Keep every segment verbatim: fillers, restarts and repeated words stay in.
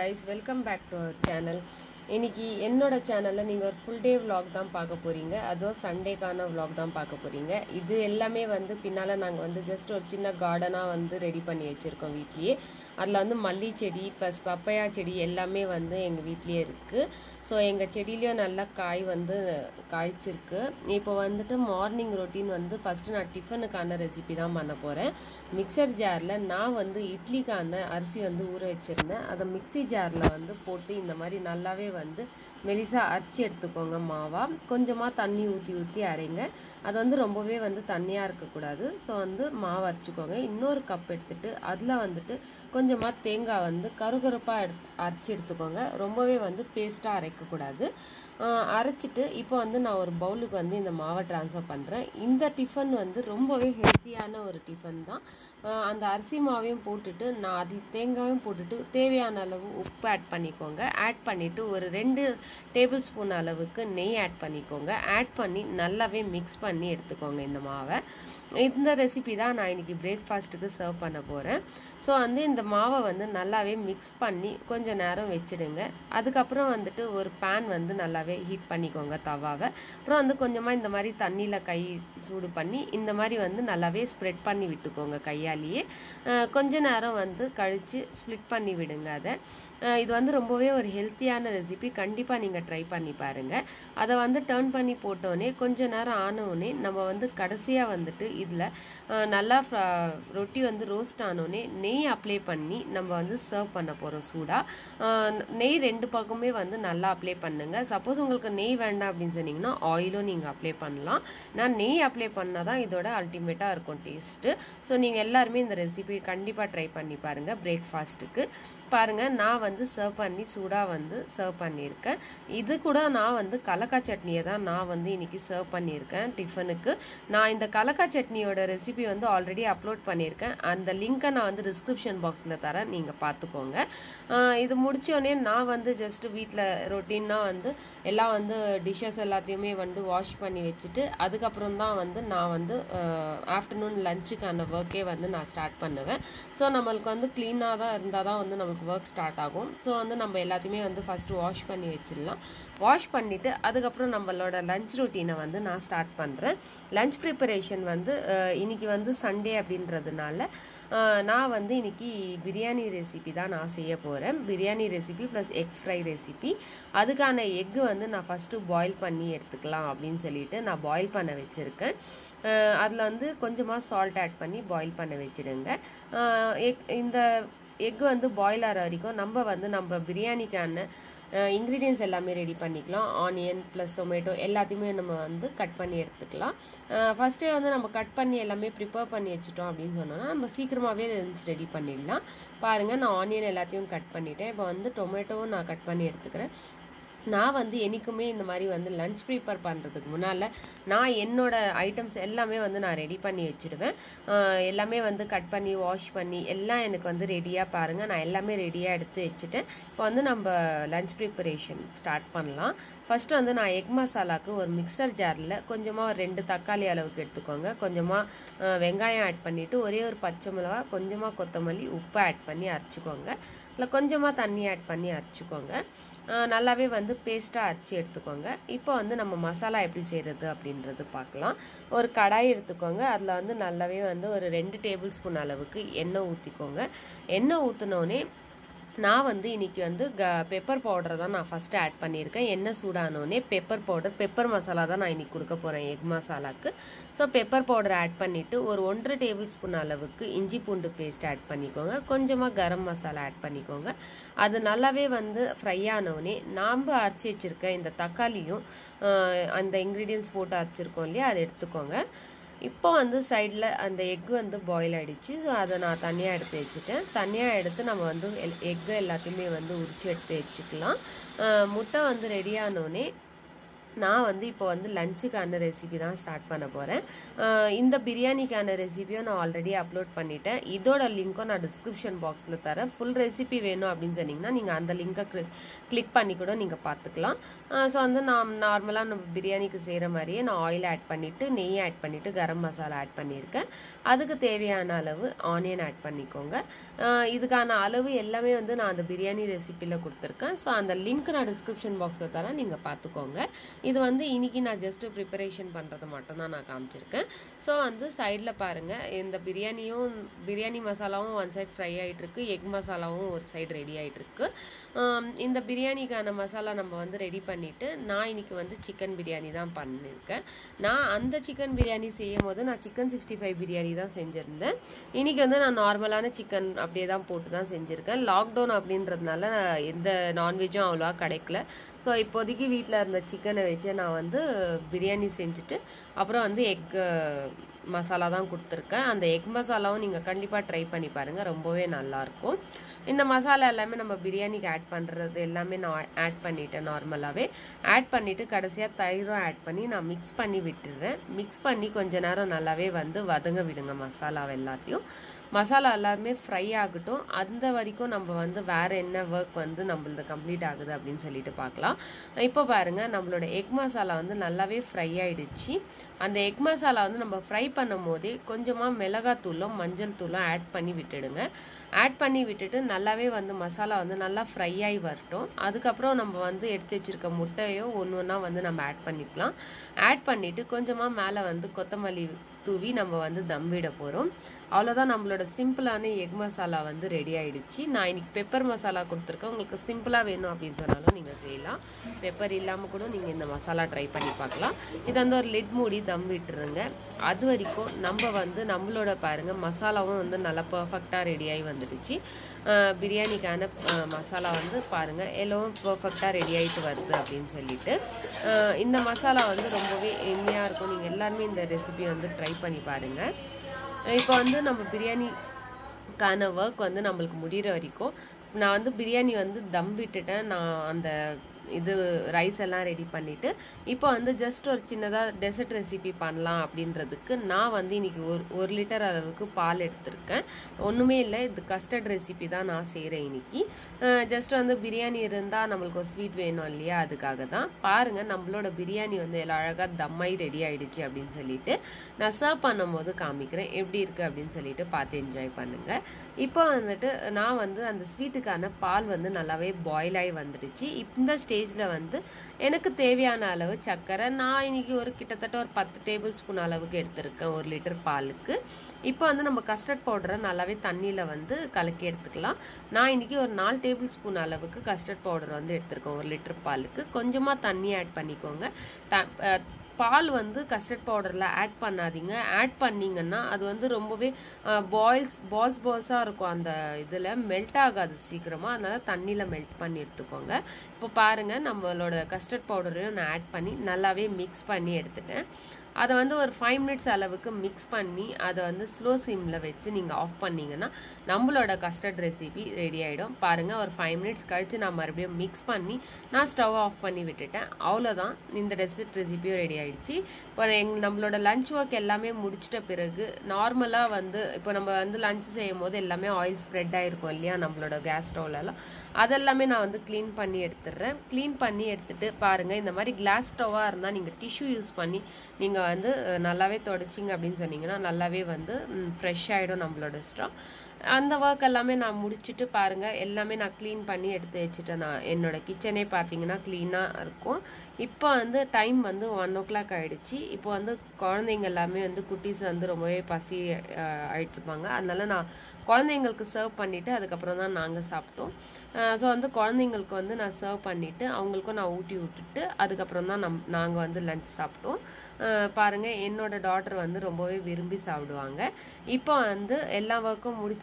guys, welcome back to our channel. இன்னைக்கு என்னோட சேனல்ல நீங்க ஒரு full day vlog தான் பார்க்க போறீங்க. அதுவும் சண்டேக்கான vlog தான் பார்க்க போறீங்க. இது எல்லாமே வந்து பின்னால நாங்க வந்து just ஒரு சின்ன கார்டனா வந்து ரெடி பண்ணி வச்சிருக்கோம் வீட்லயே. அதுல வந்து மல்லி செடி plus பப்பாயா செடி எல்லாமே வந்து எங்க வீட்லயே இருக்கு. சோ எங்க செடியிலயே நல்ல காய் வந்து காய்ச்சிருக்கு. இப்போ வந்துட்டு மார்னிங் ரொட்டீன் வந்து ஃபர்ஸ்ட் நான் டிஃபனுக்கான ரெசிபி தான் பண்ண போறேன். மிக்சர் ஜார்ல நான் வந்து இட்லிக்கான அரிசி வந்து ஊற வச்சிருந்தேன். அத மிக்ஸி ஜார்ல வந்து போட்டு இந்த மாதிரி நல்லாவே வந்து மெலிசா அரைச்சி எடுத்துக்கோங்க மாவா. கொஞ்சமா தண்ணி ஊத்தி ஊத்தி அரைங்க. அது வந்து ரொம்பவே வந்து தண்ணியா இருக்க கூடாது. சோ வந்து மாவு அரைச்சுக்கோங்க. இன்னொரு கப் எடுத்துட்டு அதுல வந்துட்டு கொஞ்சமா தேங்காய் வந்து கருகருப்பா அரைச்சி எடுத்துக்கோங்க. ரொம்பவே வந்து பேஸ்டா அரைக்க கூடாது. அரைச்சிட்டு இப்போ வந்து நான் ஒரு பவுலுக்கு வந்து இந்த மாவை ட்ரான்ஸ்ஃபர் பண்றேன். இந்த டிஃபன் வந்து ரொம்பவே ஹெல்த்தியான ஒரு டிஃபன் தான். அந்த அரிசி மாவையும் போட்டுட்டு நான் அதில் தேங்காயும் போட்டுட்டு தேவையான அளவு உப்பு ஆட் பண்ணிக்கோங்க. ஆட் பண்ணிட்டு ஒரு ரெண்டு டேபிள் ஸ்பூன் அளவுக்கு நெய் ஆட் பண்ணிக்கோங்க. ஆட் பண்ணி நல்லாவே மிக்ஸ் பண்ணி எடுத்துக்கோங்க இந்த மாவை. இந்த ரெசிபி தான் நான் இன்னைக்கு பிரேக்ஃபாஸ்ட்டுக்கு சர்வ் பண்ண போறேன். ஸோ வந்து இந்த மாவை வந்து நல்லாவே மிக்ஸ் பண்ணி கொஞ்ச நேரம் வச்சிடுங்க. அதுக்கப்புறம் வந்துட்டு ஒரு பேன் வந்து நல்லாவே ஹீட் பண்ணிக்கோங்க தவாவை. அப்புறம் வந்து கொஞ்சமாக இந்த மாதிரி தண்ணியில் கை சூடு பண்ணி இந்த மாதிரி வந்து நல்லாவே ஸ்ப்ரெட் பண்ணி விட்டுக்கோங்க கையாலேயே. கொஞ்ச நேரம் வந்து கழித்து ஸ்ப்ளிட் பண்ணி விடுங்க அதை. இது வந்து ரொம்பவே ஒரு ஹெல்த்தியான ரெசிபி. கண்டிப்பாக நீங்கள் ட்ரை பண்ணி பாருங்கள். அதை வந்து டர்ன் பண்ணி போட்டோன்னே கொஞ்ச நேரம் ஆனோடனே நம்ம வந்து கடைசியாக வந்துட்டு இதில் நல்லா ரொட்டி வந்து ரோஸ்ட் ஆனோடனே நெய் அப்ளை பண்ணி நம்ம வந்து சர்வ் பண்ண போகிறோம் சூடாக. நெய் ரெண்டு பக்கமே வந்து நல்லா அப்ளை பண்ணுங்க. சப்போஸ் உங்களுக்கு நெய் வேண்டாம் அப்படின்னு சொன்னீங்கன்னா ஆயிலும் நீங்கள் அப்ளை பண்ணலாம். நான் நெய் அப்ளை பண்ணால் தான் இதோட அல்டிமேட்டாக இருக்கும் டேஸ்ட்டு. ஸோ நீங்கள் எல்லாருமே இந்த ரெசிபி கண்டிப்பாக ட்ரை பண்ணி பாருங்கள் பிரேக்ஃபாஸ்ட்டுக்கு. பாருங்க நான் வந்து சர்வ் பண்ணி சூடாக வந்து சர்வ் பண்ணியிருக்கேன். இது கூட நான் வந்து கலக்காய் சட்னியை தான் நான் வந்து இன்னைக்கு சர்வ் பண்ணியிருக்கேன் டிஃபனுக்கு. நான் இந்த கலக்காய் சட்னியோட ரெசிபி வந்து ஆல்ரெடி அப்லோட் பண்ணியிருக்கேன். அந்த லிங்கை நான் வந்து டிஸ்கிரிப்ஷன் பாக்ஸில் தரேன், நீங்கள் பார்த்துக்கோங்க. இது முடிச்சோடனே நான் வந்து ஜஸ்ட் வீட்டில் ரொட்டீனாக வந்து எல்லாம் வந்து டிஷ்ஷஸ் எல்லாத்தையுமே வந்து வாஷ் பண்ணி வச்சுட்டு அதுக்கப்புறம் தான் வந்து நான் வந்து ஆஃப்டர்நூன் லஞ்சுக்கான ஒர்க்கே வந்து நான் ஸ்டார்ட் பண்ணுவேன். ஸோ நம்மளுக்கு வந்து க்ளீனாக தான் இருந்தால் தான் வந்து நம்மளுக்கு ஒர்க் ஸ்டார்ட் ஆகும். ஸோ வந்து நம்ம எல்லாத்தையுமே வந்து ஃபஸ்ட்டு வாஷ் பண்ணி வச்சிடலாம். வாஷ் பண்ணிவிட்டு அதுக்கப்புறம் நம்மளோட லஞ்ச் ரொட்டீனை வந்து நான் ஸ்டார்ட் பண்ணுறேன். லஞ்ச் ப்ரிப்பரேஷன் வந்து இன்னைக்கு வந்து சண்டே அப்படின்றதுனால நான் வந்து இன்னைக்கு பிரியாணி ரெசிபி தான் நான் செய்ய போகிறேன். Biryani recipe plus egg fry recipe. அதுக்கான எக்கு வந்து நான் ஃபஸ்ட்டு பாயில் பண்ணி எடுத்துக்கலாம் அப்படின்னு சொல்லிட்டு நான் பாயில் பண்ண வச்சுருக்கேன். அதில் வந்து கொஞ்சமாக சால்ட் ஆட் பண்ணி பாயில் பண்ண வச்சுடுங்க. எக் இந்த எக்கு வந்து பாயில் ஆகிற வரைக்கும் நம்ம வந்து நம்ம பிரியாணிக்கான இன்க்ரீடியன்ஸ் எல்லாமே ரெடி பண்ணிக்கலாம். ஆனியன் ப்ளஸ் டொமேட்டோ எல்லாத்தையுமே நம்ம வந்து கட் பண்ணி எடுத்துக்கலாம். ஃபஸ்ட்டே வந்து நம்ம கட் பண்ணி எல்லாமே ப்ரிப்பேர் பண்ணி வச்சுட்டோம் அப்படின்னு சொன்னோன்னா நம்ம சீக்கிரமாகவே லஞ்ச் ரெடி பண்ணிடலாம். பாருங்கள் நான் ஆனியன் எல்லாத்தையும் கட் பண்ணிட்டேன். இப்போ வந்து டொமேட்டோவும் நான் கட் பண்ணி எடுத்துக்கிறேன். நான் வந்து என்றைக்குமே இந்த மாதிரி வந்து லஞ்ச் ப்ரிப்பேர் பண்ணுறதுக்கு முன்னால் நான் என்னோட ஐட்டம்ஸ் எல்லாமே வந்து நான் ரெடி பண்ணி வச்சுடுவேன். எல்லாமே வந்து கட் பண்ணி வாஷ் பண்ணி எல்லாம் எனக்கு வந்து ரெடியாக பாருங்கள் நான் எல்லாமே ரெடியாக எடுத்து வச்சுட்டேன். இப்போ வந்து நம்ம லஞ்ச் ப்ரிப்பரேஷன் ஸ்டார்ட் பண்ணலாம். ஃபஸ்ட்டு வந்து நான் எக் மசாலாவுக்கு ஒரு மிக்சர் ஜாரில் கொஞ்சமாக ஒரு ரெண்டு தக்காளி அளவுக்கு எடுத்துக்கோங்க. கொஞ்சமாக வெங்காயம் ஆட் பண்ணிவிட்டு ஒரே ஒரு பச்சை மிளகா கொஞ்சமாக கொத்தமல்லி உப்பு ஆட் பண்ணி அரைச்சிக்கோங்க. இல்லை கொஞ்சமாக தண்ணி ஆட் பண்ணி அரைச்சிக்கோங்க. நல்லாவே வந்து பேஸ்ட்டாக அரைச்சி எடுத்துக்கோங்க. இப்போ வந்து நம்ம மசாலா எப்படி செய்கிறது அப்படின்றது பார்க்கலாம். ஒரு கடாய் எடுத்துக்கோங்க. அதில் வந்து நல்லாவே வந்து ஒரு ரெண்டு டேபிள் ஸ்பூன் அளவுக்கு எண்ணெய் ஊற்றிக்கோங்க. எண்ணெய் ஊற்றினோடனே நான் வந்து இன்னைக்கு வந்து க பெப்பர் பவுடரை தான் நான் ஃபஸ்ட்டு ஆட் பண்ணியிருக்கேன். எண்ணெய் சூடானோடனே பெப்பர் பவுடர் பெப்பர் மசாலா தான் நான் இன்னைக்கு கொடுக்க போகிறேன் எக் மசாலாவுக்கு. ஸோ பெப்பர் பவுடர் ஆட் பண்ணிவிட்டு ஒரு ஒன்றரை டேபிள் ஸ்பூன் அளவுக்கு இஞ்சி பூண்டு பேஸ்ட் ஆட் பண்ணிக்கோங்க. கொஞ்சமாக கரம் மசாலா ஆட் பண்ணிக்கோங்க. அது நல்லாவே வந்து ஃப்ரை ஆனோடனே நாம் அரைச்சி வச்சுருக்க இந்த தக்காளியும் அந்த இன்க்ரீடியன்ஸ் போட்டு அரைச்சிருக்கோம் இல்லையா அதை எடுத்துக்கோங்க. இப்போ வந்து சைடில் அந்த எக் வந்து பாயில் ஆகிடுச்சு. ஸோ அதை நான் தனியாக எடுத்து வச்சுட்டேன். தனியாக எடுத்து நம்ம வந்து எக்கு எல்லாத்தையுமே வந்து உரிச்சு எடுத்து வச்சுக்கலாம். முட்டை வந்து ரெடியானோடனே நான் வந்து இப்போ வந்து லஞ்சுக்கான ரெசிபி தான் ஸ்டார்ட் பண்ண போகிறேன். இந்த பிரியாணிக்கான ரெசிபியும் நான் ஆல்ரெடி அப்லோட் பண்ணிட்டேன். இதோட லிங்க்கும் நான் டிஸ்கிரிப்ஷன் பாக்ஸில் தரேன். ஃபுல் ரெசிபி வேணும் அப்படின்னு சொன்னீங்கன்னா நீங்கள் அந்த லிங்கை கிளிக் பண்ணி கூட நீங்கள் பார்த்துக்கலாம். ஸோ வந்து நான் நார்மலாக நம்ம பிரியாணிக்கு செய்கிற மாதிரியே நான் ஆயில் ஆட் பண்ணிவிட்டு நெய் ஆட் பண்ணிவிட்டு கரம் மசாலா ஆட் பண்ணியிருக்கேன். அதுக்கு தேவையான அளவு ஆனியன் ஆட் பண்ணிக்கோங்க. இதுக்கான அளவு எல்லாமே வந்து நான் அந்த பிரியாணி ரெசிபியில் கொடுத்துருக்கேன். ஸோ அந்த லிங்க் நான் டிஸ்கிரிப்ஷன் பாக்ஸில் தரேன், நீங்கள் பார்த்துக்கோங்க. இது வந்து இன்னைக்கு நான் ஜஸ்ட் ப்ரிப்பரேஷன் பண்ணுறது மட்டும்தான் நான் காமிச்சிருக்கேன். ஸோ வந்து சைடில் பாருங்கள், இந்த பிரியாணியும் பிரியாணி மசாலாவும் ஒன் சைட் ஃப்ரை ஆகிட்டுருக்கு, எக் மசாலாவும் ஒரு சைடு ரெடி ஆகிட்டுருக்கு. இந்த பிரியாணிக்கான மசாலா நம்ம வந்து ரெடி பண்ணிவிட்டு நான் இன்னைக்கு வந்து சிக்கன் பிரியாணி தான் பண்ணியிருக்கேன். நான் அந்த சிக்கன் பிரியாணி செய்யும் போது நான் சிக்கன் சிக்ஸ்டி ஃபைவ் பிரியாணி தான் செஞ்சுருந்தேன். இன்றைக்கி வந்து நான் நார்மலான சிக்கன் அப்படியே தான் போட்டு தான் செஞ்சுருக்கேன். லாக்டவுன் அப்படின்றதுனால எந்த நான்வெஜ்ஜும் அவ்வளோவா கிடைக்கல. ஸோ இப்போதைக்கு வீட்டில் இருந்த சிக்கனை வச்சு நான் வந்து பிரியாணி செஞ்சுட்டு அப்புறம் வந்து எக் மசாலா தான் கொடுத்துருக்கேன். அந்த எக் மசாலாவும் நீங்கள் கண்டிப்பாக ட்ரை பண்ணி பாருங்கள், ரொம்பவே நல்லாயிருக்கும். இந்த மசாலா எல்லாமே நம்ம பிரியாணிக்கு ஆட் பண்ணுறது எல்லாமே நான் ஆட் பண்ணிட்டேன். நார்மலாகவே ஆட் பண்ணிவிட்டு கடைசியாக தயிரும் ஆட் பண்ணி நான் மிக்ஸ் பண்ணி விட்டுடுறேன். மிக்ஸ் பண்ணி கொஞ்ச நேரம் நல்லாவே வந்து வதங்க விடுங்க மசாலாவை எல்லாத்தையும். மசாலா எல்லாருமே ஃப்ரை ஆகட்டும். அந்த வரைக்கும் நம்ம வந்து வேறு என்ன ஒர்க் வந்து நம்மளது கம்ப்ளீட் ஆகுது அப்படின்னு சொல்லிட்டு பார்க்கலாம். இப்போ பாருங்கள், நம்மளோட எக் மசாலா வந்து நல்லாவே ஃப்ரை ஆகிடுச்சு. அந்த எக் மசாலா வந்து நம்ம ஃப்ரை பண்ணும் போதே கொஞ்சமாக மிளகாத்தூளும் மஞ்சள் தூளும் ஆட் பண்ணி விட்டுடுங்க. ஆட் பண்ணி விட்டுட்டு நல்லாவே வந்து மசாலா வந்து நல்லா ஃப்ரை ஆகி வரட்டும். அதுக்கப்புறம் நம்ம வந்து எடுத்து வச்சுருக்க முட்டையோ ஒன்று ஒன்றா வந்து நம்ம ஆட் பண்ணிக்கலாம். ஆட் பண்ணிவிட்டு கொஞ்சமாக மேலே வந்து கொத்தமல்லி தூவி நம்ம வந்து தம் விட போகிறோம். அவ்வளோதான், நம்மளோட சிம்பிளான எக் மசாலா வந்து ரெடி ஆகிடுச்சு. நான் இன்னைக்கு பெப்பர் மசாலா கொடுத்துருக்கேன். உங்களுக்கு சிம்பிளாக வேணும் அப்படின்னு சொன்னாலும் நீங்கள் செய்யலாம். பெப்பர் இல்லாமல் கூட நீங்கள் இந்த மசாலா ட்ரை பண்ணி பார்க்கலாம். இதை வந்து ஒரு லிட் மூடி தம் விட்டுருங்க. அது வரைக்கும் நம்ம வந்து நம்மளோட பாருங்கள் மசாலாவும் வந்து நல்லா பர்ஃபெக்டாக ரெடியாகி வந்துடுச்சு. பிரியாணிக்கான மசாலா வந்து பாருங்கள் எல்லோவும் பர்ஃபெக்டாக ரெடி ஆகிட்டு வருது அப்படின்னு சொல்லிட்டு இந்த மசாலா வந்து ரொம்பவே எம்மையாக இருக்கும். நீங்கள் எல்லாருமே இந்த ரெசிபி வந்து ட்ரை பண்ணி பாருங்கள். இப்போ வந்து நம்ம பிரியாணிக்கான ஒர்க் வந்து நம்மளுக்கு முடிகிற வரைக்கும் நான் வந்து பிரியாணி வந்து தம் விட்டுட்டேன். நான் அந்த இது ரைஸ் எல்லாம் ரெடி பண்ணிவிட்டு இப்போ வந்து ஜஸ்ட் ஒரு சின்னதாக டெசர்ட் ரெசிபி பண்ணலாம் அப்படின்றதுக்கு நான் வந்து இன்றைக்கி ஒரு ஒரு லிட்டர் அளவுக்கு பால் எடுத்திருக்கேன். ஒன்றுமே இல்லை, இது கஸ்டர்ட் ரெசிபி தான் நான் செய்கிறேன் இன்றைக்கி. ஜஸ்ட் வந்து பிரியாணி இருந்தால் நம்மளுக்கு ஒரு ஸ்வீட் வேணும் இல்லையா, அதுக்காக தான். பாருங்கள், நம்மளோட பிரியாணி வந்து எல்லாம் அழகாக தம்மாய் ரெடி ஆகிடுச்சு அப்படின்னு சொல்லிட்டு நான் சர்வ் பண்ணும் போது காமிக்கிறேன் எப்படி இருக்குது அப்படின்னு சொல்லிட்டு பார்த்து என்ஜாய் பண்ணுங்கள். இப்போ வந்துட்டு நான் வந்து அந்த ஸ்வீட்டுக்கான பால் வந்து நல்லாவே பாயில் ஆகி வந்துடுச்சு. இந்த ஸ்டேஜில் வந்து எனக்கு தேவையான அளவு சர்க்கரை நான் இன்னைக்கு ஒரு கிட்டத்தட்ட ஒரு பத்து டேபிள் ஸ்பூன் அளவுக்கு எடுத்திருக்கேன் ஒரு லிட்டர் பாலுக்கு. இப்போ வந்து நம்ம கஸ்டர்ட் பவுடரை நல்லாவே தண்ணியில் வந்து கலக்கி எடுத்துக்கலாம். நான் இன்னைக்கு ஒரு நாலு டேபிள் ஸ்பூன் அளவுக்கு கஸ்டர்ட் பவுடர் வந்து எடுத்திருக்கேன் ஒரு லிட்டர் பாலுக்கு. கொஞ்சமாக தண்ணி ஆட் பண்ணிக்கோங்க. த பால் வந்து கஸ்டர்ட் பவுடரில் ஆட் பண்ணாதீங்க. ஆட் பண்ணிங்கன்னா அது வந்து ரொம்பவே பாயில்ஸ் பால்ஸ் பால்ஸாக இருக்கும். அந்த இதில் மெல்ட் ஆகாது சீக்கிரமாக, அதனால் தண்ணியில் மெல்ட் பண்ணி எடுத்துக்கோங்க. இப்போ பாருங்கள், நம்மளோட கஸ்டர்ட் பவுடரையும் நான் ஆட் பண்ணி நல்லாவே மிக்ஸ் பண்ணி எடுத்துட்டேன். அதை வந்து ஒரு ஃபைவ் மினிட்ஸ் அளவுக்கு மிக்ஸ் பண்ணி அதை வந்து ஸ்லோ சிம்மில் வச்சு நீங்கள் ஆஃப் பண்ணிங்கன்னா நம்மளோட கஸ்டர்ட் ரெசிபி ரெடி ஆகிடும். பாருங்கள், ஒரு ஃபைவ் மினிட்ஸ் கழித்து நான் மறுபடியும் மிக்ஸ் பண்ணி நான் ஸ்டவ் ஆஃப் பண்ணி விட்டுட்டேன். அவ்வளோதான், இந்த டெசர்ட் ரெசிபியும் ரெடி ஆகிடுச்சு. இப்போ எங் நம்மளோட லஞ்ச் ஒர்க் எல்லாமே முடிச்சிட்ட பிறகு நார்மலாக வந்து இப்போ நம்ம வந்து லஞ்ச் செய்யும் போது எல்லாமே ஆயில் ஸ்ப்ரெட் ஆகிருக்கும் இல்லையா நம்மளோட கேஸ் ஸ்டவ்லலாம், அதெல்லாமே நான் வந்து க்ளீன் பண்ணி எடுத்துடுறேன். க்ளீன் பண்ணி எடுத்துகிட்டு பாருங்கள், இந்த மாதிரி கிளாஸ் ஸ்டவ்வாக இருந்தால் நீங்கள் டிஷ்யூ யூஸ் பண்ணி நீங்கள் வந்து நல்லாவே தொடச்சிங்க அப்படின்னு சொன்னீங்கன்னா நல்லாவே வந்து ஃப்ரெஷ் ஆகிடும் நம்மளோட ஸ்டவ். அந்த ஒர்க் எல்லாமே நான் முடிச்சுட்டு பாருங்கள் எல்லாமே நான் க்ளீன் பண்ணி எடுத்து வச்சுட்டேன். நான் என்னோட கிச்சனே பார்த்தீங்கன்னா க்ளீனாக இருக்கும். இப்போ வந்து டைம் வந்து ஒன் ஓ கிளாக் ஆகிடுச்சு. இப்போ வந்து குழந்தைங்க எல்லாமே வந்து குட்டீஸ் வந்து ரொம்பவே பசி ஆகிட்டுருப்பாங்க. அதனால நான் குழந்தைங்களுக்கு சர்வ் பண்ணிவிட்டு அதுக்கப்புறம் தான் நாங்கள் சாப்பிட்டோம். ஸோ வந்து குழந்தைங்களுக்கு வந்து நான் சர்வ் பண்ணிவிட்டு அவங்களுக்கும் நான் ஊட்டி விட்டுட்டு அதுக்கப்புறம் தான் நம் நாங்கள் வந்து லஞ்ச் சாப்பிட்டோம். பாருங்கள், என்னோட டாட்டர் வந்து ரொம்பவே விரும்பி சாப்பிடுவாங்க. இப்போ வந்து எல்லா ஒர்க்கும் முடிச்சுட்டு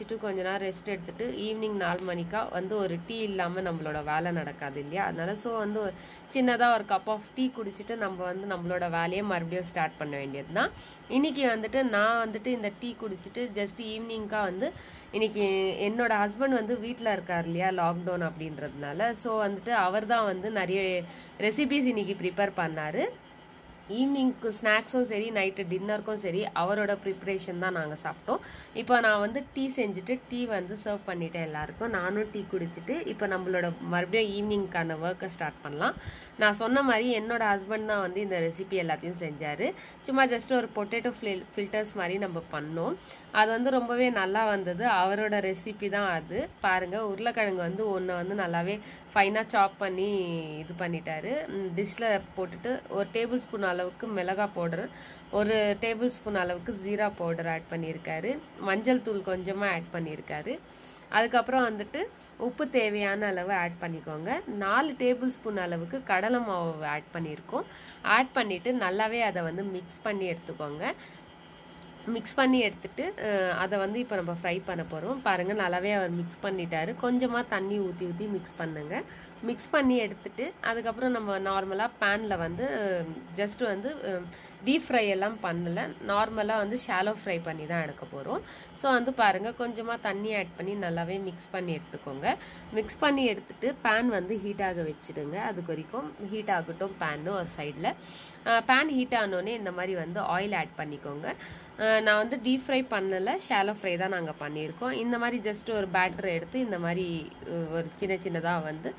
குடிச்சிட்டு கொஞ்ச நேரம் ரெஸ்ட் எடுத்துட்டு ஈவினிங் நாலு மணிக்கா வந்து ஒரு டீ இல்லாமல் நம்மளோட வேலை நடக்காது இல்லையா? அதனால ஸோ வந்து ஒரு சின்னதாக ஒரு கப் ஆஃப் டீ குடிச்சிட்டு நம்ம வந்து நம்மளோட வேலையை மறுபடியும் ஸ்டார்ட் பண்ண வேண்டியது தான். இன்னைக்கு வந்துட்டு நான் வந்துட்டு இந்த டீ குடிச்சிட்டு ஜஸ்ட் ஈவினிங்காக வந்து இன்னைக்கு என்னோட ஹஸ்பண்ட் வந்து வீட்டில் இருக்கார் இல்லையா, லாக்டவுன் அப்படின்றதுனால. ஸோ வந்துட்டு அவர் தான் வந்து நிறைய ரெசிபிஸ் இன்னைக்கு ப்ரிப்பேர் பண்ணார். ஈவினிங்க்கு ஸ்நாக்ஸும் சரி நைட்டு டின்னருக்கும் சரி அவரோட ப்ரிப்ரேஷன் தான் நாங்கள் சாப்பிட்டோம். இப்போ நான் வந்து டீ செஞ்சுட்டு டீ வந்து சர்வ் பண்ணிட்டேன் எல்லாருக்கும். நானும் டீ குடிச்சிட்டு இப்போ நம்மளோட மறுபடியும் ஈவினிங்க்கான ஒர்க்கை ஸ்டார்ட் பண்ணலாம். நான் சொன்ன மாதிரி என்னோட ஹஸ்பண்ட் தான் வந்து இந்த ரெசிபி எல்லாத்தையும் செஞ்சார். சும்மா ஜஸ்ட் ஒரு பொட்டேட்டோ ஃபில் ஃபில்டர்ஸ் மாதிரி நம்ம பண்ணோம். அது வந்து ரொம்பவே நல்லா வந்தது. அவரோட ரெசிபி தான் அது. பாருங்கள், உருளைக்கிழங்கு வந்து ஒன்று வந்து நல்லாவே ஃபைனாக சாப் பண்ணி இது பண்ணிட்டாரு. டிஷ்ஷில் போட்டுட்டு ஒரு டேபிள் ஸ்பூன் அளவுக்கு மிளகாய் பவுடர், ஒரு டேபிள் ஸ்பூன் அளவுக்கு ஜீரா பவுடர் ஆட் பண்ணியிருக்காரு. மஞ்சள் தூள் கொஞ்சமாக ஆட் பண்ணியிருக்காரு. அதுக்கப்புறம் வந்துட்டு உப்பு தேவையான அளவு ஆட் பண்ணிக்கோங்க. நாலு டேபிள் ஸ்பூன் அளவுக்கு கடலை மாவு ஆட் பண்ணியிருக்கோம். ஆட் பண்ணிவிட்டு நல்லாவே அதை வந்து மிக்ஸ் பண்ணி எடுத்துக்கோங்க. மிக்ஸ் பண்ணி எடுத்துட்டு அதை வந்து இப்போ நம்ம ஃப்ரை பண்ண போகிறோம். பாருங்கள், நல்லாவே அவர் மிக்ஸ் பண்ணிட்டாரு. கொஞ்சமாக தண்ணி ஊற்றி ஊற்றி மிக்ஸ் பண்ணுங்க. மிக்ஸ் பண்ணி எடுத்துட்டு அதுக்கப்புறம் நம்ம நார்மலாக பேனில் வந்து ஜஸ்ட் வந்து டீப் ஃப்ரை எல்லாம் பண்ணலை, நார்மலாக வந்து ஷாலோ ஃப்ரை பண்ணி தான் எடுக்க போகிறோம். ஸோ வந்து பாருங்கள், கொஞ்சமாக தண்ணி ஆட் பண்ணி நல்லாவே மிக்ஸ் பண்ணி எடுத்துக்கோங்க. மிக்ஸ் பண்ணி எடுத்துட்டு பேன் வந்து ஹீட் ஆக வச்சுடுங்க. அதுக்கு வரைக்கும் ஹீட் ஆகட்டும் பேன்னு ஒரு சைடில். பேன் ஹீட் ஆனோடனே இந்த மாதிரி வந்து ஆயில் ஆட் பண்ணிக்கோங்க. நான் வந்து டீப் ஃப்ரை பண்ணலை, ஷாலோ ஃப்ரை தான் நாங்கள் பண்ணியிருக்கோம். இந்த மாதிரி ஜஸ்ட் ஒரு பேட்டரை எடுத்து இந்த மாதிரி ஒரு சின்ன சின்னதாக வந்து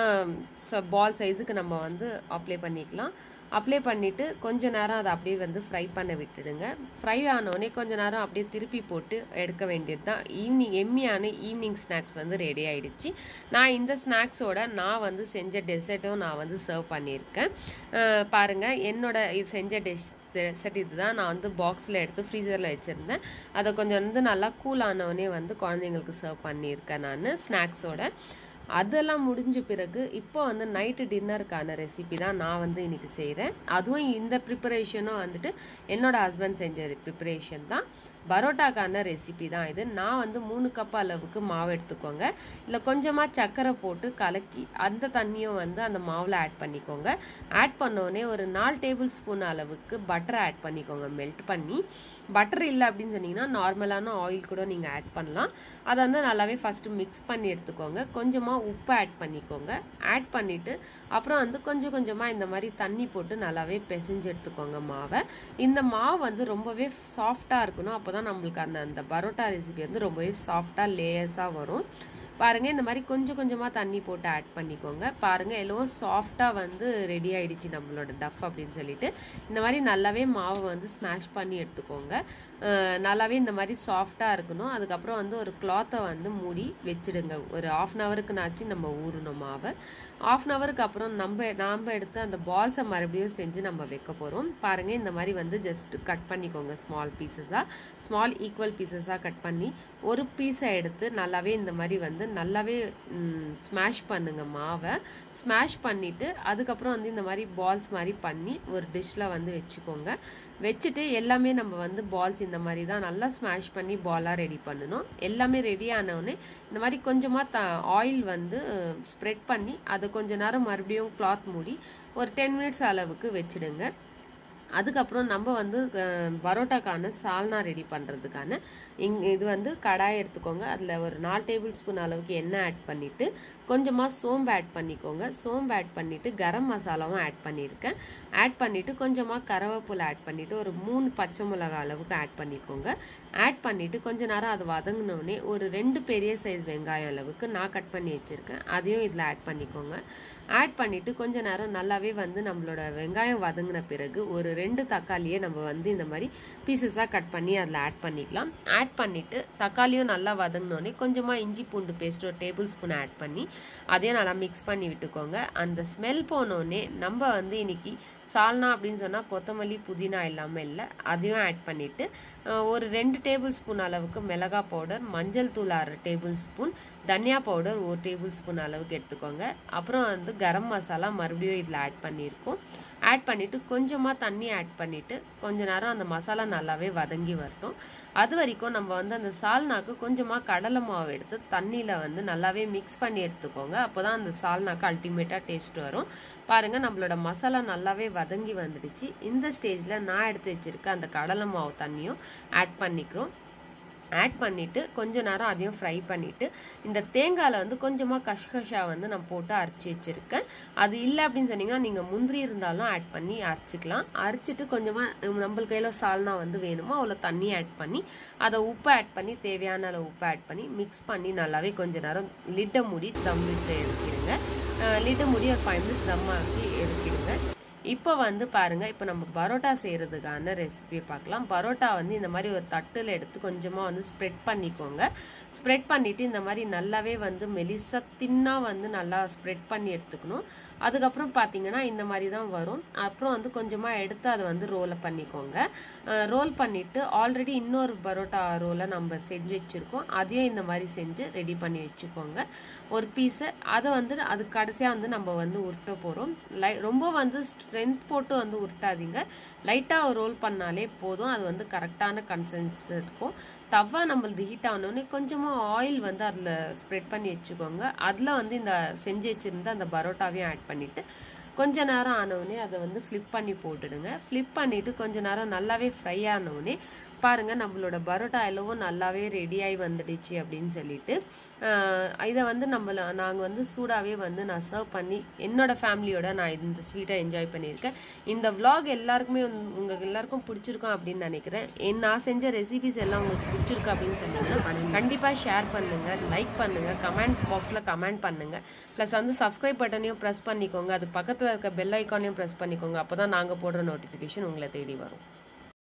பால் சைஸுக்கு நம்ம வந்து அப்ளை பண்ணிக்கலாம். அப்ளை பண்ணிவிட்டு கொஞ்ச நேரம் அதை அப்படியே வந்து ஃப்ரை பண்ண விட்டுடுங்க. ஃப்ரை ஆனோடனே கொஞ்ச நேரம் அப்படியே திருப்பி போட்டு எடுக்க வேண்டியது தான். ஈவினிங் எம்மியான ஈவினிங் ஸ்நாக்ஸ் வந்து ரெடி ஆகிடுச்சு. நான் இந்த ஸ்நாக்ஸோட நான் வந்து செஞ்ச டெசர்ட்டும் நான் வந்து சர்வ் பண்ணியிருக்கேன். பாருங்கள், என்னோட செஞ்ச டெஸ் செட் இது தான். நான் வந்து பாக்ஸில் எடுத்து ஃப்ரீசரில் வச்சுருந்தேன். அதை கொஞ்சம் வந்து நல்லா கூல் ஆனவொடனே வந்து குழந்தைங்களுக்கு சர்வ் பண்ணியிருக்கேன் நான் ஸ்நாக்ஸோட. அதெல்லாம் முடிஞ்ச பிறகு இப்போ வந்து நைட்டு டின்னருக்கான ரெசிபி தான் நான் வந்து இன்றைக்கி செய்கிறேன். அதுவும் இந்த ப்ரிப்பரேஷனும் வந்துட்டு என்னோட ஹஸ்பண்ட் செஞ்ச ப்ரிப்பரேஷன் தான். பரோட்டாக்கான ரெசிபி தான் இது. நான் வந்து மூணு கப் அளவுக்கு மாவு எடுத்துக்கோங்க. இல்லை கொஞ்சமாக சர்க்கரை போட்டு கலக்கி அந்த தண்ணியும் வந்து அந்த மாவில் ஆட் பண்ணிக்கோங்க. ஆட் பண்ணோடனே ஒரு நாலு டேபிள் ஸ்பூன் அளவுக்கு பட்டரை ஆட் பண்ணிக்கோங்க, மெல்ட் பண்ணி. பட்டர் இல்லை அப்படின்னு சொன்னீங்கன்னா நார்மலான ஆயில் கூட நீங்கள் ஆட் பண்ணலாம். அதை வந்து நல்லாவே ஃபஸ்ட்டு மிக்ஸ் பண்ணி எடுத்துக்கோங்க. கொஞ்சமாக உப்பு ஆட் பண்ணிக்கோங்க. ஆட் பண்ணிவிட்டு அப்புறம் வந்து கொஞ்சம் கொஞ்சமாக இந்த மாதிரி தண்ணி போட்டு நல்லாவே பிசைஞ்சு எடுத்துக்கோங்க மாவை. இந்த மாவு வந்து ரொம்பவே சாஃப்டாக இருக்கணும். அப்போ தான் நம்மளுக்கு அந்த அந்த பரோட்டா ரெசிபி வந்து ரொம்பவே சாஃப்டாக லேயர்ஸாக வரும். பாருங்கள், இந்த மாதிரி கொஞ்சம் கொஞ்சமாக தண்ணி போட்டு ஆட் பண்ணிக்கோங்க. பாருங்கள், எல்லாம் சாஃப்டாக வந்து ரெடி ஆகிடுச்சு நம்மளோட டஃப் அப்படின்னு சொல்லிட்டு. இந்த மாதிரி நல்லாவே மாவை வந்து ஸ்மாஷ் பண்ணி எடுத்துக்கோங்க. நல்லாவே இந்த மாதிரி சாஃப்டாக இருக்கணும். அதுக்கப்புறம் வந்து ஒரு கிளாத்தை வந்து மூடி வச்சுடுங்க. ஒரு ஆஃப் அன் ஹவருக்குனாச்சு நம்ம ஊறணும் மாவை. ஆஃப் அன் ஹவருக்கு அப்புறம் நம்ம நாம் எடுத்து அந்த பால்ஸை மறுபடியும் செஞ்சு நம்ம வைக்க போகிறோம். பாருங்கள், இந்த மாதிரி வந்து ஜஸ்ட் கட் பண்ணிக்கோங்க. ஸ்மால் பீசஸாக ஸ்மால் ஈக்குவல் பீசஸாக கட் பண்ணி ஒரு பீஸை எடுத்து நல்லாவே இந்த மாதிரி வந்து நல்லாவே ஸ்மாஷ் பண்ணுங்க மாவை. ஸ்மாஷ் பண்ணிவிட்டு அதுக்கப்புறம் வந்து இந்த மாதிரி பால்ஸ் மாதிரி பண்ணி ஒரு டிஷ்ஷில் வந்து வச்சுக்கோங்க. வச்சுட்டு எல்லாமே நம்ம வந்து பால்ஸ் இந்த மாதிரி தான் நல்லா ஸ்மாஷ் பண்ணி பாலாக ரெடி பண்ணணும். எல்லாமே ரெடி ஆனவுடனே இந்த மாதிரி கொஞ்சமாக த ஆயில் வந்து ஸ்ப்ரெட் பண்ணி அதை கொஞ்ச நேரம் மறுபடியும் கிளாத் மூடி ஒரு டென் மினிட்ஸ் அளவுக்கு வச்சுடுங்க. அதுக்கப்புறம் நம்ம வந்து பரோட்டாக்கான சால்னா ரெடி பண்ணுறதுக்கான இங் இது வந்து கடாய் எடுத்துக்கோங்க. அதில் ஒரு நாலு டேபிள் ஸ்பூன் அளவுக்கு எண்ணெய் ஆட் பண்ணிவிட்டு கொஞ்சமாக சோம்பு ஆட் பண்ணிக்கோங்க. சோம்பு ஆட் பண்ணிவிட்டு கரம் மசாலாவும் ஆட் பண்ணியிருக்கேன். ஆட் பண்ணிவிட்டு கொஞ்சமாக கருவேப்பிலை ஆட் பண்ணிவிட்டு ஒரு மூணு பச்சை மிளகாய் அளவுக்கு ஆட் பண்ணிக்கோங்க. ஆட் பண்ணிவிட்டு கொஞ்ச நேரம் அது வதங்கினோடனே ஒரு ரெண்டு பெரிய சைஸ் வெங்காயம் அளவுக்கு நான் கட் பண்ணி வச்சுருக்கேன், அதையும் இதில் ஆட் பண்ணிக்கோங்க. ஆட் பண்ணிவிட்டு கொஞ்ச நேரம் நல்லாவே வந்து நம்மளோட வெங்காயம் வதங்கின பிறகு ஒரு ரெண்டு தக்காளியை நம்ம வந்து இந்த மாதிரி பீசஸாக கட் பண்ணி அதில் ஆட் பண்ணிக்கலாம். ஆட் பண்ணிவிட்டு தக்காளியும் நல்லா வதங்கினோடனே கொஞ்சமாக இஞ்சி பூண்டு பேஸ்ட் ஒரு டேபிள் ஸ்பூன் ஆட் பண்ணி அதையும் நல்லா மிக்ஸ் பண்ணி விட்டுக்கோங்க. அந்த ஸ்மெல் போனோடனே நம்ம வந்து இன்னைக்கு சால்னா அப்படின்னு சொன்னால் கொத்தமல்லி புதினா இல்லாமல் இல்லை, அதையும் ஆட் பண்ணிவிட்டு ஒரு ரெண்டு டேபிள் ஸ்பூன் அளவுக்கு மிளகா பவுடர், மஞ்சள் தூள் அரை டேபிள் ஸ்பூன், தனியா பவுடர் ஒரு டேபிள் ஸ்பூன் அளவுக்கு எடுத்துக்கோங்க. அப்புறம் வந்து கரம் மசாலா மறுபடியும் இதில் ஆட் பண்ணியிருக்கோம். ஆட் பண்ணிவிட்டு கொஞ்சமாக தண்ணி ஆட் பண்ணிவிட்டு கொஞ்ச நேரம் அந்த மசாலா நல்லாவே வதங்கி வரட்டும். அது வரைக்கும் நம்ம வந்து அந்த சால்னாக்கு கொஞ்சமாக கடலை மாவு எடுத்து தண்ணியில் வந்து நல்லாவே மிக்ஸ் பண்ணி எடுத்துக்கோங்க. அப்போ தான் அந்த சால்னாக்கு அல்டிமேட்டாக டேஸ்ட் வரும். பாருங்கள், நம்மளோட மசாலா நல்லாவே வதங்கி வந்துடுச்சு. இந்த ஸ்டேஜில் நான் எடுத்து வச்சுருக்க அந்த கடலை மாவு தண்ணியும் ஆட் பண்ணிக்கிறோம். ஆட் பண்ணிவிட்டு கொஞ்ச நேரம் அதையும் ஃப்ரை பண்ணிவிட்டு இந்த தேங்காயில் வந்து கொஞ்சமாக கஷ்கஷா வந்து நான் போட்டு அரைச்சி வச்சுருக்கேன். அது இல்லை அப்படின்னு சொன்னீங்கன்னா நீங்கள் முந்திரி இருந்தாலும் ஆட் பண்ணி அரைச்சிக்கலாம். அரைச்சிட்டு கொஞ்சமாக நம்மளுக்கு கையில் சால்னா வந்து வேணுமோ அவ்வளோ தண்ணி ஆட் பண்ணி அதை உப்பு ஆட் பண்ணி தேவையான அளவு உப்பு ஆட் பண்ணி மிக்ஸ் பண்ணி நல்லாவே கொஞ்ச நேரம் லிட்டை மூடி தம் விட்டு எடுக்கிடுங்க. லிட்டை மூடி ஒரு ஃபைவ் மினிட்ஸ் தம் ஆக்கி எடுக்கிடுங்க. இப்போ வந்து பாருங்கள், இப்போ நம்ம பரோட்டா செய்கிறதுக்கான ரெசிபியை பார்க்கலாம். பரோட்டா வந்து இந்த மாதிரி ஒரு தட்டில் எடுத்து கொஞ்சமாக வந்து ஸ்ப்ரெட் பண்ணிக்கோங்க. ஸ்ப்ரெட் பண்ணிவிட்டு இந்த மாதிரி நல்லாவே வந்து மெலிசா தின்னாக வந்து நல்லா ஸ்ப்ரெட் பண்ணி எடுத்துக்கணும். அதுக்கப்புறம் பார்த்தீங்கன்னா இந்த மாதிரி தான் வரும். அப்புறம் வந்து கொஞ்சமாக எடுத்து அதை வந்து ரோலை பண்ணிக்கோங்க. ரோல் பண்ணிவிட்டு ஆல்ரெடி இன்னொரு பரோட்டா ரோலை நம்ம செஞ்சு வச்சுருக்கோம், அதையும் இந்த மாதிரி செஞ்சு ரெடி பண்ணி வச்சுக்கோங்க ஒரு பீஸை. அதை வந்து அது கடைசியாக வந்து நம்ம வந்து உருட்ட போகிறோம். லை ரொம்ப வந்து ஸ்ட்ரென்த் போட்டு வந்து உருட்டாதீங்க, லைட்டாக ரோல் பண்ணாலே போதும். அது வந்து கரெக்டான கன்சன்ஸ் இருக்கும். தவா நம்மளது ஹீட் ஆனோடனே கொஞ்சமாக ஆயில் வந்து அதில் ஸ்ப்ரெட் பண்ணி வச்சுக்கோங்க. அதில் வந்து இந்த செஞ்சு வச்சுருந்த அந்த பரோட்டாவையும் ஆட் பண்ணிவிட்டு கொஞ்ச நேரம் ஆனவுடனே அதை வந்து ஃப்ளிப் பண்ணி போட்டுடுங்க. ஃப்ளிப் பண்ணிவிட்டு கொஞ்ச நேரம் நல்லாவே ஃப்ரை ஆனவுடனே பாருங்கள், நம்மளோட பரோட்டா எல்லவும் நல்லாவே ரெடியாகி வந்துடுச்சு அப்படின்னு சொல்லிட்டு இதை வந்து நம்மள நாங்கள் வந்து சூடாகவே வந்து நான் சர்வ் பண்ணி என்னோடய ஃபேமிலியோட நான் இந்த ஸ்வீட்டை என்ஜாய் பண்ணியிருக்கேன். இந்த விலாக் எல்லாருக்குமே உங்களுக்கு எல்லாருக்கும் பிடிச்சிருக்கோம் அப்படின்னு நினைக்கிறேன். என் நான் செஞ்ச ரெசிபிஸ் எல்லாம் உங்களுக்கு பிடிச்சிருக்கு அப்படின்னு சொன்னீங்கன்னா கண்டிப்பாக ஷேர் பண்ணுங்கள், லைக் பண்ணுங்கள், கமெண்ட் பாக்ஸில் கமெண்ட் பண்ணுங்கள். ப்ளஸ் வந்து சப்ஸ்கிரைப் பட்டனையும் ப்ரெஸ் பண்ணிக்கோங்க. அதுக்கு பக்கத்தில் இருக்க பெல் ஐக்கானையும் ப்ரெஸ் பண்ணிக்கோங்க. அப்போ தான் நாங்கள் போடுற நோட்டிஃபிகேஷன் உங்களை தேடி வரும்.